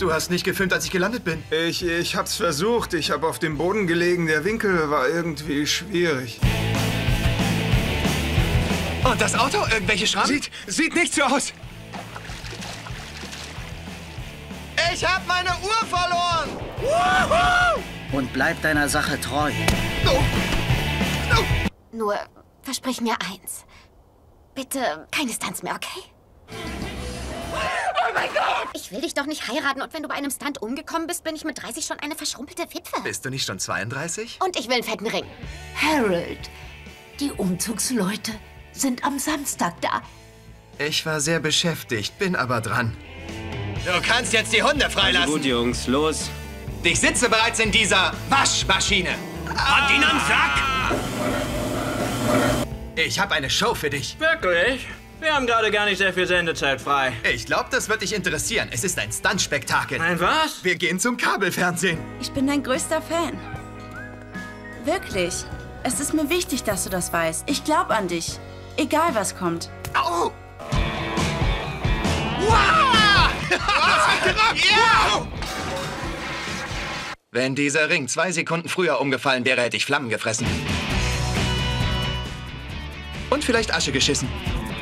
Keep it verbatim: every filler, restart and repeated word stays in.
Du hast nicht gefilmt, als ich gelandet bin. Ich, ich hab's versucht. Ich hab auf dem Boden gelegen. Der Winkel war irgendwie schwierig. Und das Auto? Irgendwelche Schrammen? Sieht, sieht nicht so aus. Ich hab meine Uhr verloren! Woohoo! Und bleib deiner Sache treu. Oh. Oh. Nur versprich mir eins. Bitte keine Stunts mehr, okay? Oh mein Gott! Ich will dich doch nicht heiraten und wenn du bei einem Stunt umgekommen bist, bin ich mit dreißig schon eine verschrumpelte Witwe. Bist du nicht schon zweiunddreißig? Und ich will einen fetten Ring. Harold, die Umzugsleute sind am Samstag da. Ich war sehr beschäftigt, bin aber dran. Du kannst jetzt die Hunde freilassen. Also gut, Jungs, los. Ich sitze bereits in dieser Waschmaschine. Hat ihn am Sack! Ich habe eine Show für dich. Wirklich? Wir haben gerade gar nicht sehr viel Sendezeit frei. Ich glaube, das wird dich interessieren. Es ist ein Stunt-Spektakel. Ein was? Wir gehen zum Kabelfernsehen. Ich bin dein größter Fan. Wirklich. Es ist mir wichtig, dass du das weißt. Ich glaube an dich. Egal, was kommt. Au! Wow! Yeah! Wenn dieser Ring zwei Sekunden früher umgefallen wäre, hätte ich Flammen gefressen. Und vielleicht Asche geschissen.